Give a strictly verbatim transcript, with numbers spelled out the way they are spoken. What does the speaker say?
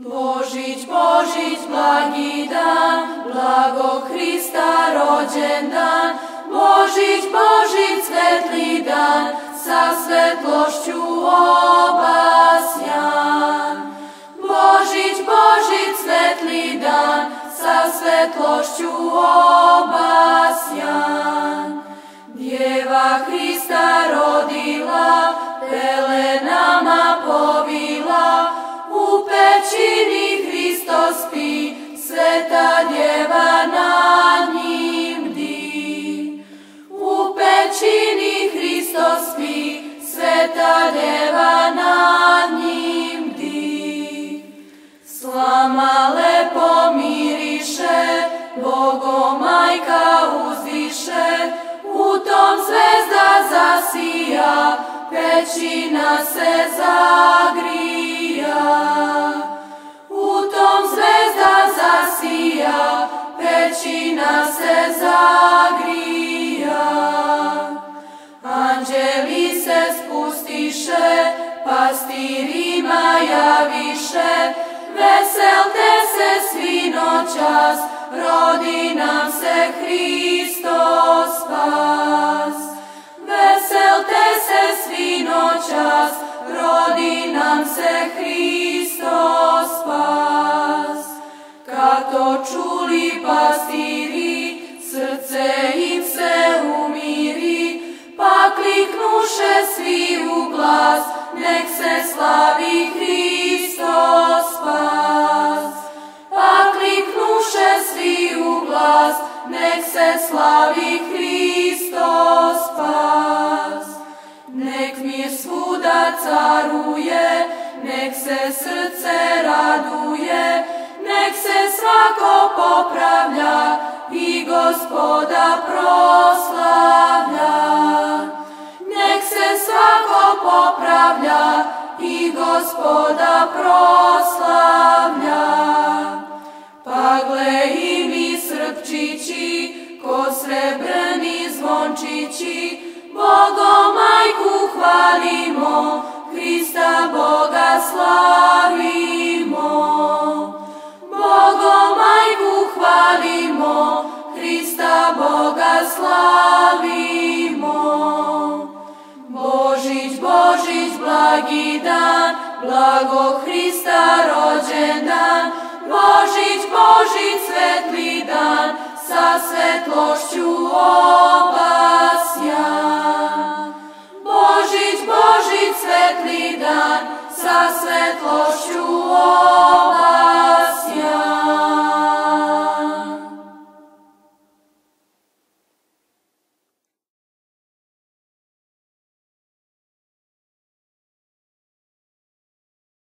Božić, Božić, blagi dan, blagog Hrista rođen dan. Božić, Božić, svetli dan, sa svetlošću obasjan. Božić, Božić, svetli dan, sa svetlošću obasjan. Djeva Hrista rodila, pelenama povila, u pećini Hristos spi, sveta djeva nad njim bdi. U pećini Hristos spi, sveta djeva nad njim bdi. Slama lepo miriše, Bogomajka uzdiše, u tom zvezda zasija, pećina se zagrija. U tom zvezda zasija, pećina se zagrija. Anđeli se spustiše, pastirima javiše, veselte se svi noćas, rodi nam se Hristos spas. Veselte se svi noćas, rodi nam se Hristos spas. Kad to čuli pastiri, srce im se umiri, pa kliknuše svi u glas, nek se slavi Hristos spas. Pa kliknuše svi u glas, nek se slavi Hristos spas. Nek mir svuda caruje, nek se srce raduje, nek se svako popravlja i Gospoda proslavlja. Nek se svako popravlja i Gospoda proslavlja. Pa gle i mi srpčići, ko srebrni zvončići, Bogomajku hvalimo, Hrista Boga slavimo. Bogomajku hvalimo, Hrista Boga slavimo. Božić, Božić, blagi dan, blagog Hrista rođen dan. Božić, Božić, svetli dan, sa svetlošću obasjan. Božić, Božić, svetli dan, sa svetlošću obasjan.